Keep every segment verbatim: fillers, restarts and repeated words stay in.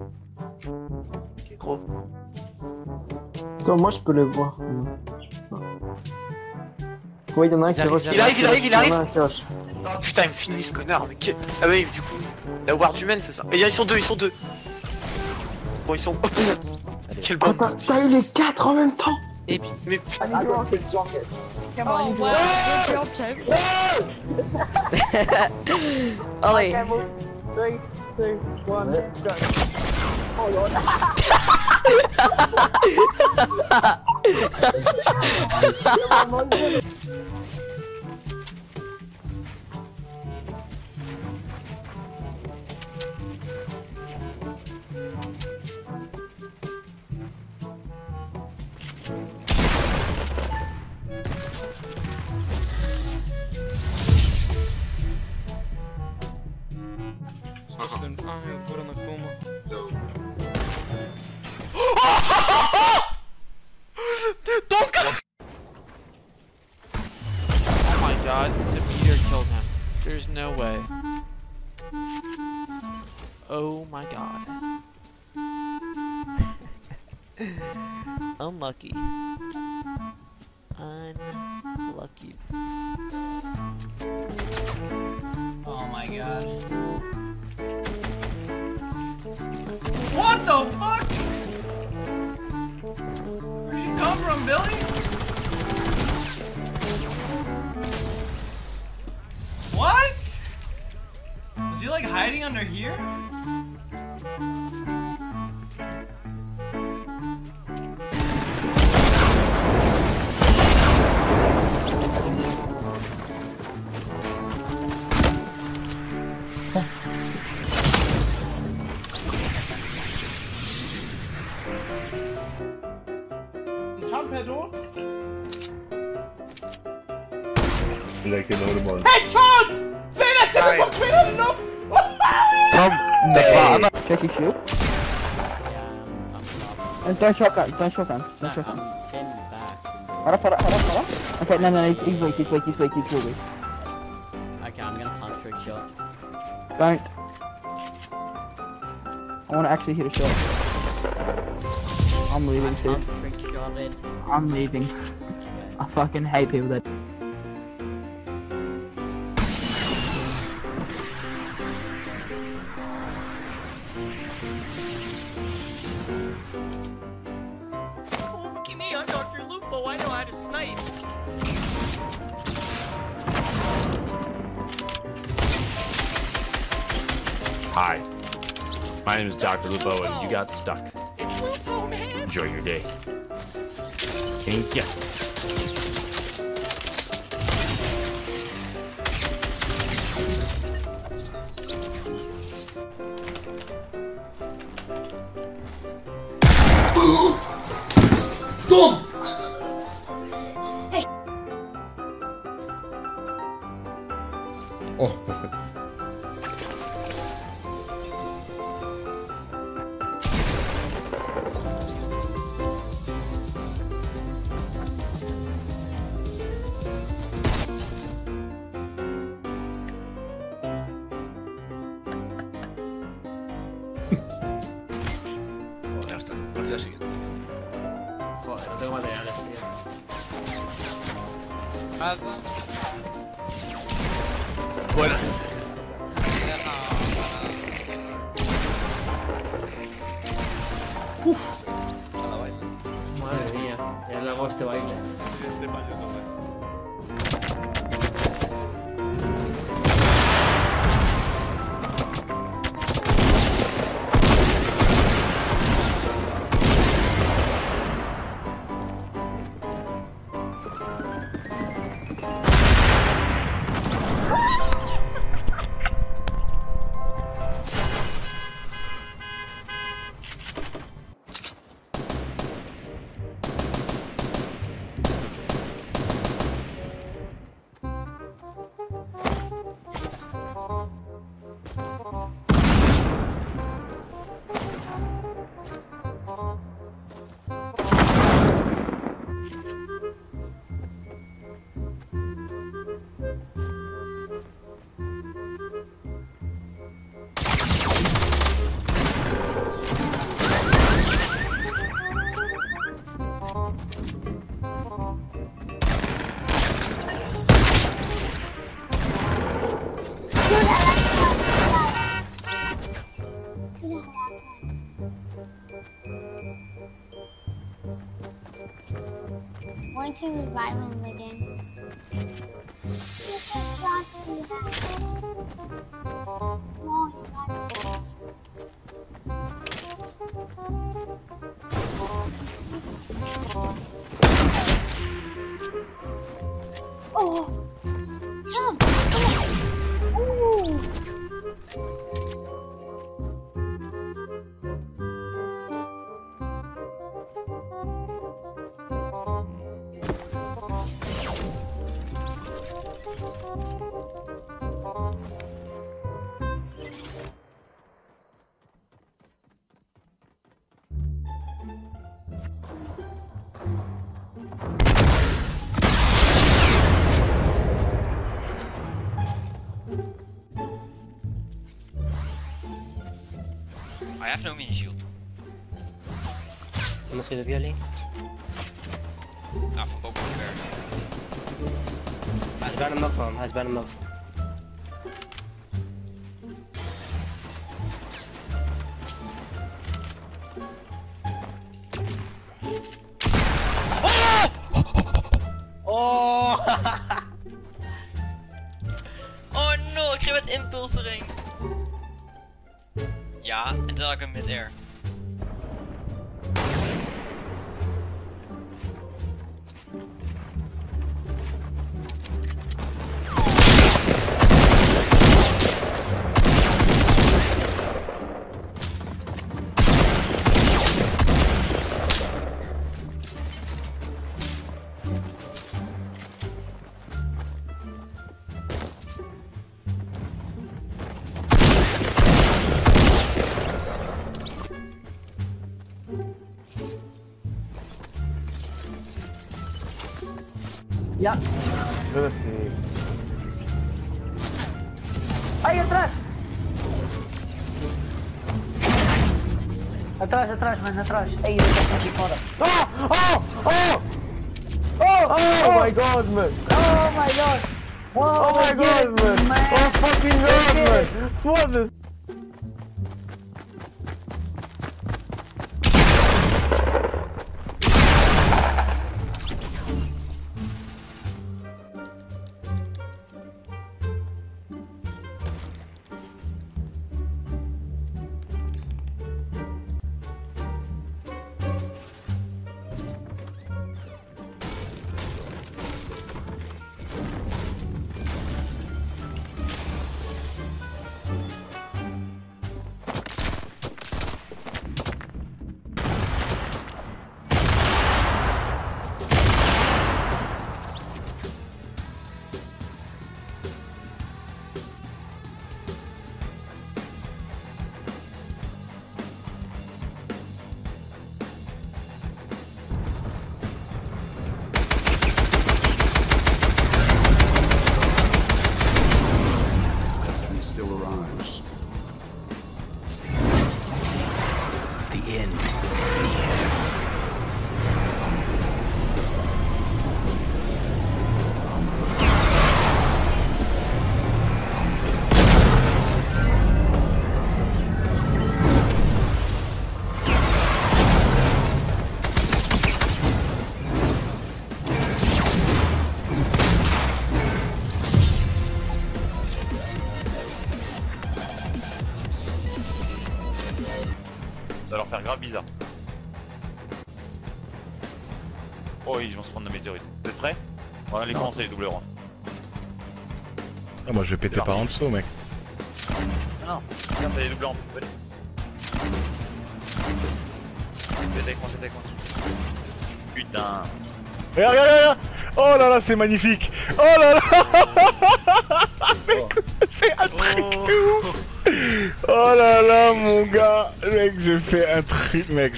Ok, gros. Attends, moi je peux le voir. Ouais, il y en a un qui arrivent, rush. Il arrive, il arrive, il arrive. y en a un qui rush. Oh putain, il me finit ce connard, mais que... Ah bah oui, du coup, la ward humaine, c'est ça. Et ils sont deux, ils sont deux. Bon, ils sont... Quel bon... Attends, t'as eu les quatre en même temps. Et puis... Mais... Allez, go, c'est le junket. Come on, wow, good job, Kev. Allez. Three, two, one, go. Oh lord. Oh my god, the meteor killed him. There's no way. Oh my god. Unlucky. Unlucky. Oh my god. What the fuck? Where'd you come from, Billy? What? Was he like hiding under here? Pedal. Like in Audemars. Headshot! Zwei Zimmer von Quinn in die Luft! Komm, das war aber. Check your shield. And don't shotgun, don't shotgun, don't shotgun. Hold up, hold up, hold up, hold up. Okay, no, no, he's, he's weak, he's weak, he's weak, he's real weak. Okay, I'm gonna plant trick shot. Don't. I want to actually hit a shot. I'm leaving too. I'm trick shotted. I'm leaving. I fucking hate people that. Oh, look at me, I'm Doctor Lupo, I know how to snipe. Hi, my name is Doctor Lupo and you got stuck. It's Lupo, man. Enjoy your day. Thank you. Dom! Oh, perfect. Ya está, partida siguiente. Joder, no tengo materiales, tío. Bueno. Uf. Madre mía, ya le hago este baile. Going to revive him again. Oh! Kill him! Kill him! I have no mini shield. Iemand jullie jullie? Nou, van boven ver. Hij is bijna knock man, hij is bijna knock. Oh! Oh no, ik kreeg met impuls erin. Ja, en toen had ik hem mid-air. Ya. Terus sih. Ayo atrás. Atrás, atrás, man, atrás. Ei, eu tô aqui fora. Oh! Oh! Oh! Oh! Oh my god, man! Oh my god. Whoa, Oh my god, man! man. Oh fucking god, man! What the? Ça va leur faire grave bizarre. Oh ils vont se prendre de météorites. Vous êtes prêts? On va aller commencer les doubles rangs. Ah moi je vais péter par en dessous mec. Non, non, regarde t'as les doubles rangs. Allez. Faites avec moi, faites avec moi. Putain. Regarde, regarde, regarde. Oh là là c'est magnifique. Oh là là. C'est un truc de ouf. Oh là là mon gars. Mec j'ai fait un truc mec.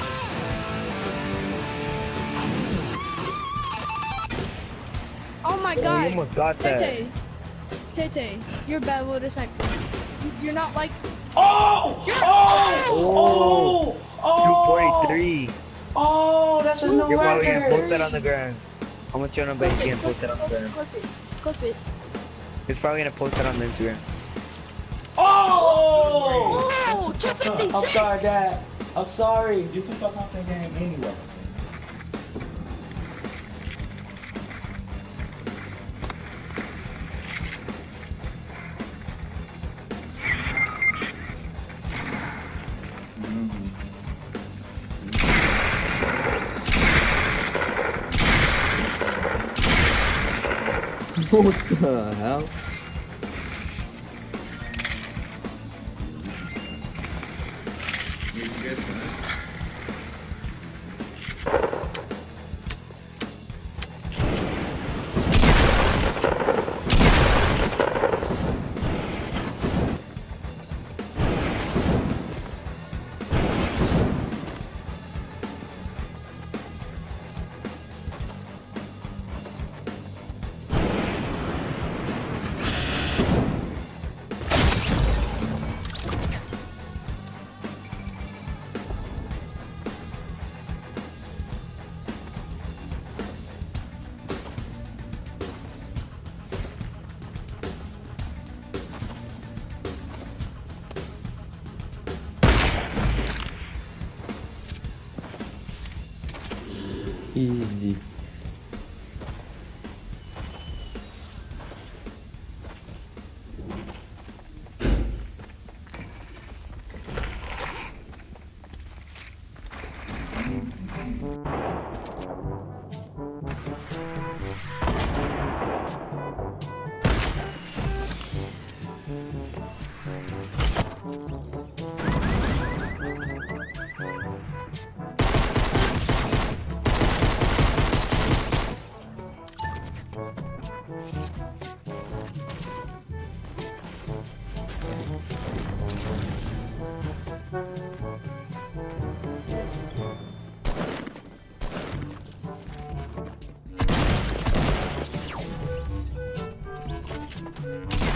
Oh my my god. You almost got that. Tete. Tete, you're a bad motorcycle. You- You're not like. Oh! You're Oh! Oh! two forty-three. Oh, that's a no You're probably gonna record. post that on the ground. I'm gonna show nobody gonna post that on the ground. Clip it. Clip it. He's probably gonna post that on the Instagram. Oh! Oh, two fifty-six. I'm sorry, Dad. I'm sorry. You can fuck off that game anyway. What the hell? Easy. you